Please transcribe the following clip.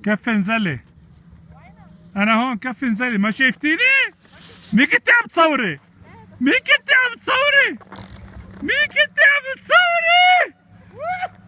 كف انزلي. انا هون، كف انزلي، ما شايفتيني؟ مين كنتي عم تصوري؟ مين كنتي عم تصوري؟ مين كنتي عم تصوري؟